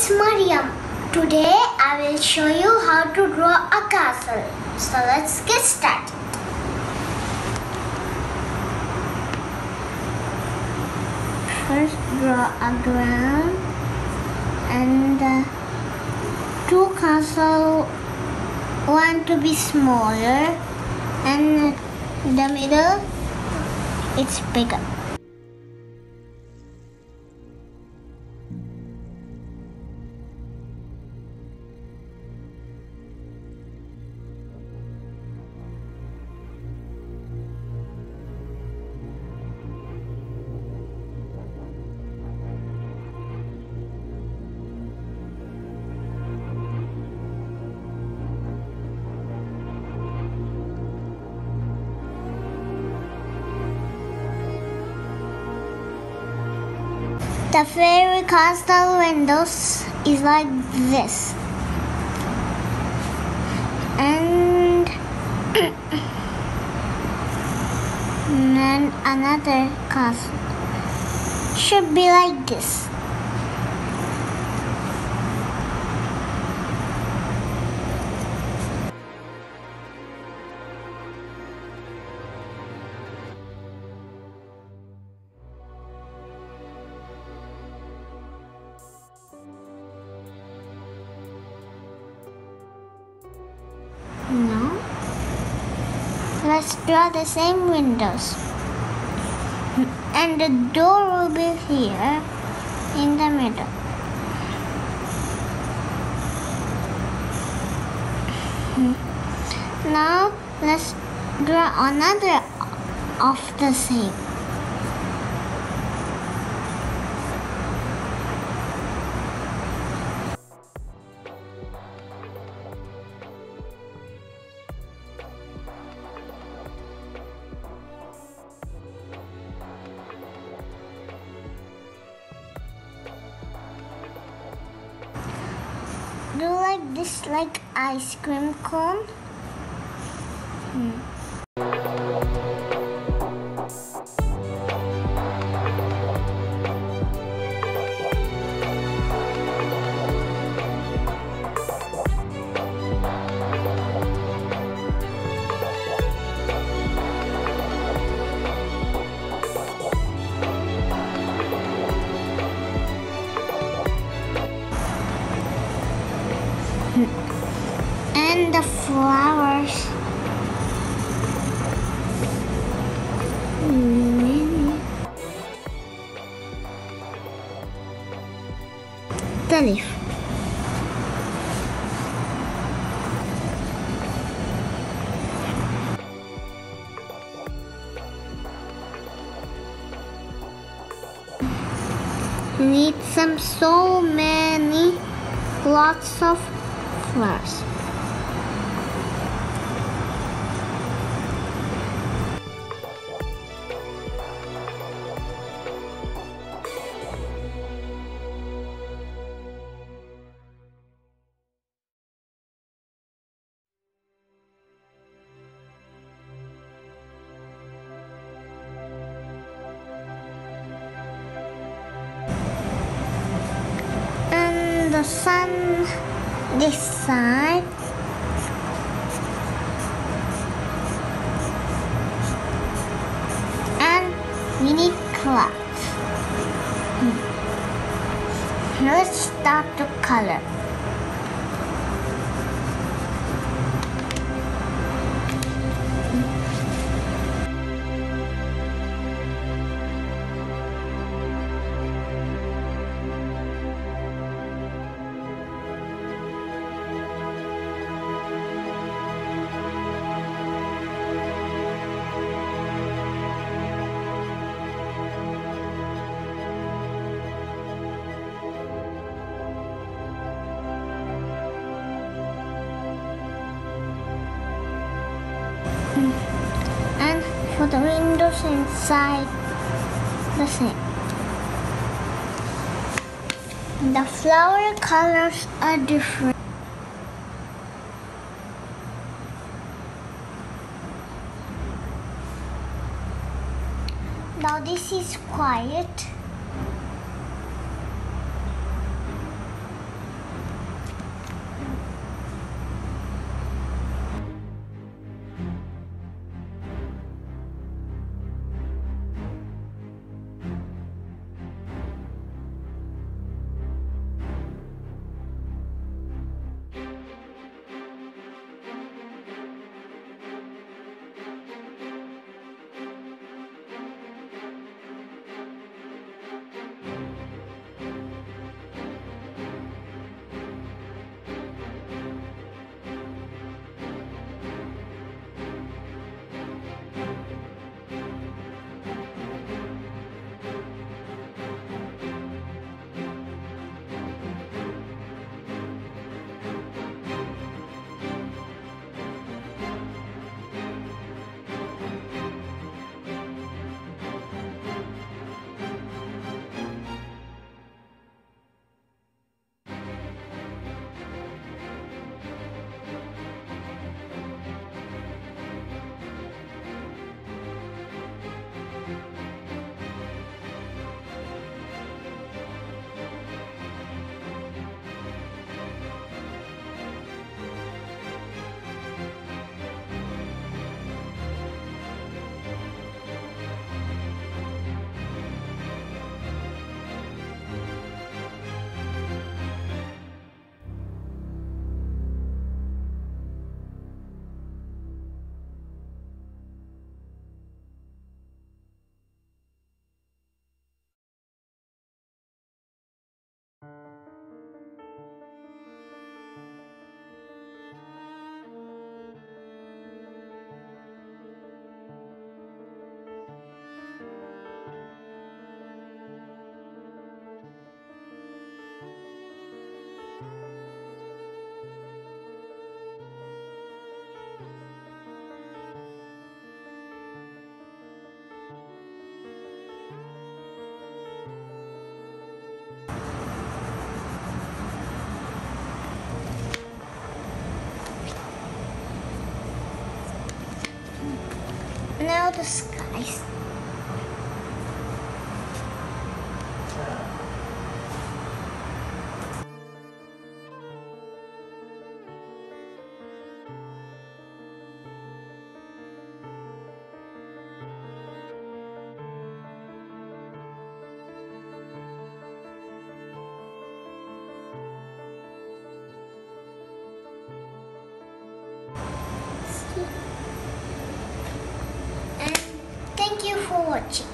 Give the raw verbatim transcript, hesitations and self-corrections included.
is Mariam. Today I will show you how to draw a castle. So let's get started. First draw a ground and uh, two castles, one to be smaller and the middle it's bigger. The fairy castle windows is like this, and then another castle should be like this. Now, let's draw the same windows. And the door will be here in the middle. Now, let's draw another of the same. Do like this, like ice cream cone. Hmm. And the flowers. Mm. The leaf. Need some so many lots of flowers. And the sun this side. And we need clouds. Hmm. Let's start to color. And for the windows inside, the same. The flower colors are different. Now this is quiet. the skies. And thank you for watching.